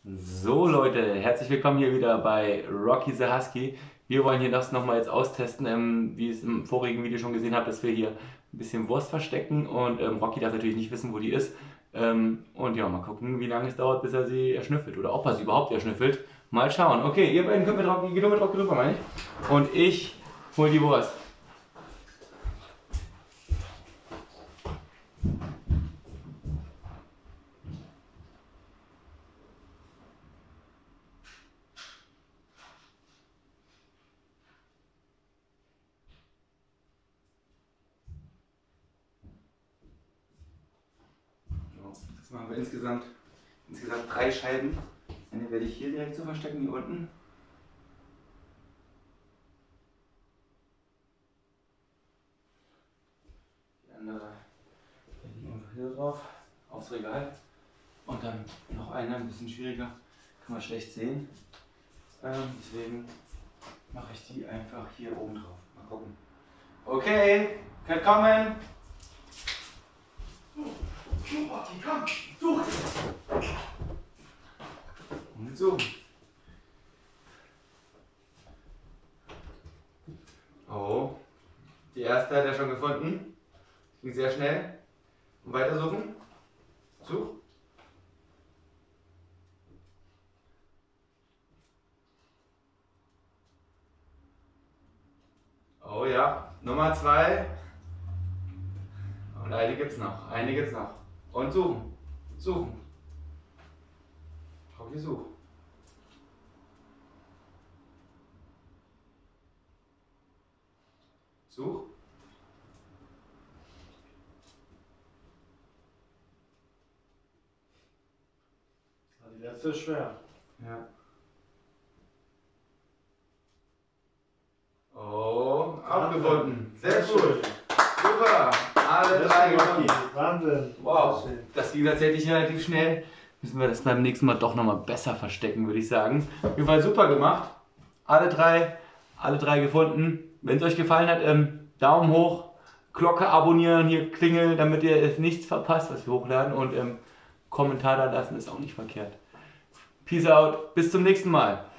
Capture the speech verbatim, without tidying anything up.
So Leute, herzlich willkommen hier wieder bei Rocky the Husky. Wir wollen hier das nochmal jetzt austesten, ähm, wie ihr es im vorigen Video schon gesehen habt, dass wir hier ein bisschen Wurst verstecken und ähm, Rocky darf natürlich nicht wissen, wo die ist. Ähm, und ja, mal gucken, wie lange es dauert, bis er sie erschnüffelt oder ob er sie überhaupt erschnüffelt. Mal schauen. Okay, ihr beiden könnt mit Rocky, geht nur mit Rocky rüber, meine ich. Und ich hol die Wurst. Jetzt machen wir insgesamt, insgesamt drei Scheiben. Eine werde ich hier direkt so verstecken, hier unten. Die andere werde ich einfach hier drauf, aufs Regal. Und dann noch eine, ein bisschen schwieriger, kann man schlecht sehen. Ähm, deswegen mache ich die einfach hier oben drauf. Mal gucken. Okay, könnt kommen. Rocky, komm, such! Und so. Oh, die erste hat er schon gefunden. Ging sehr schnell. Und weiter suchen. Such. Oh ja, Nummer zwei. Und eine gibt's noch. Eine gibt's noch. Und suchen. Suchen. Rocky, such. Such. Die letzte ist schwer. Ja. Oh, auch gefunden. Sehr gut. Super. Alle drei gefunden. Wahnsinn. Wow. Das ging tatsächlich relativ schnell. Müssen wir das beim nächsten Mal doch nochmal besser verstecken, würde ich sagen. Auf jeden Fall super gemacht. Alle drei, alle drei gefunden. Wenn es euch gefallen hat, ähm, Daumen hoch, Glocke abonnieren, hier Klingel, damit ihr es nichts verpasst, was wir hochladen. Und ähm, Kommentar da lassen ist auch nicht verkehrt. Peace out. Bis zum nächsten Mal.